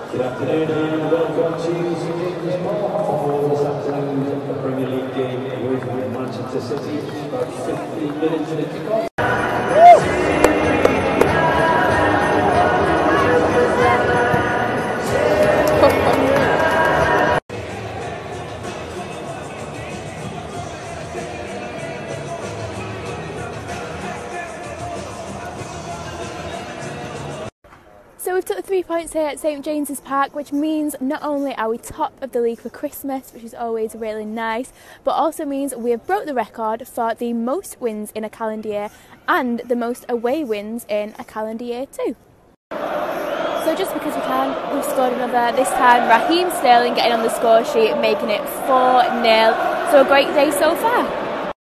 Good afternoon and welcome to St James's Park for this afternoon's Premier League game with Manchester City. About 15 minutes to the kickoff. So we've took the 3 points here at St James's Park, which means not only are we top of the league for Christmas, which is always really nice, but also means we have broke the record for the most wins in a calendar year and the most away wins in a calendar year too. So just because we can, we've scored another, this time Raheem Sterling getting on the score sheet, making it 4-0. So a great day so far.